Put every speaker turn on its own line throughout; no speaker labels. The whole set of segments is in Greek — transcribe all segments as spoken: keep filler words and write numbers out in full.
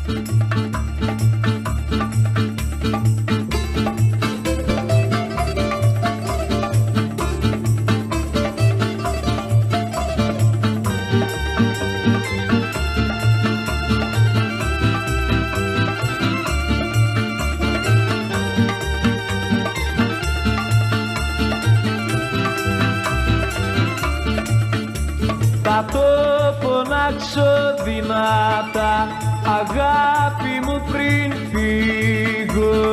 Θα το φωνάξω δυνατά, αγάπη μου, πριν φύγω.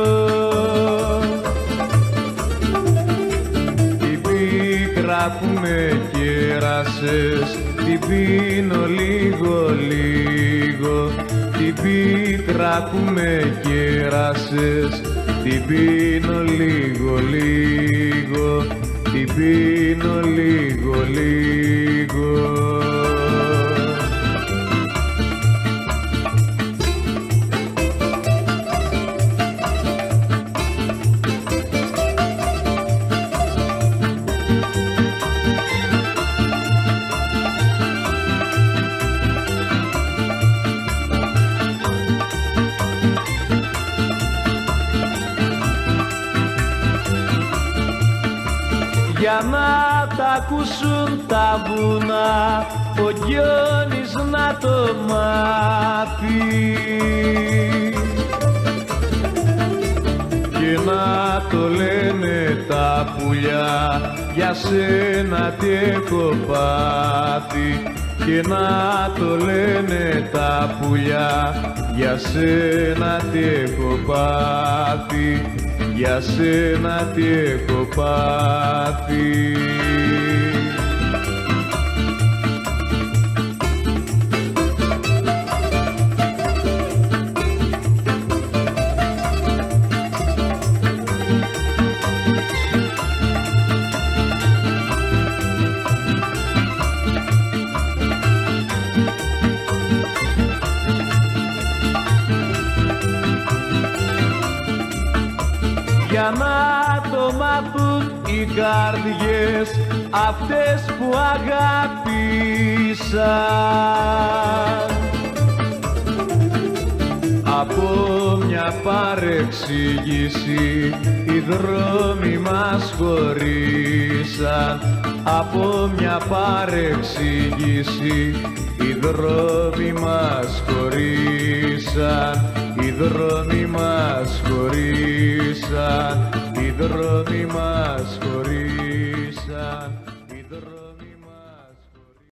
Την πίκρα που με κέρασες, την πίνω λίγο λίγο. Την πίκρα που με κέρασες, την πίνω λίγο λίγο. Την πίνω λίγο λίγο. Για να τα ακούσουν τα βουνά, ο Γιώνης να το μάθει και να το λένε τα πουλιά, για σένα τι έχω πάθει. Και να το λένε τα πουλιά, για σένα τι έχω πάθει. Για σένα τι έχω πάθει. Για να το μάθουν οι καρδιές αυτές που αγάπησαν, από μια παρεξήγηση οι δρόμοι μας χωρίσαν. Από μια παρεξήγηση οι δρόμοι μας χωρίσαν. Οι δρόμοι μας χωρίσαν. Οι δρόμοι μας χωρίσαν.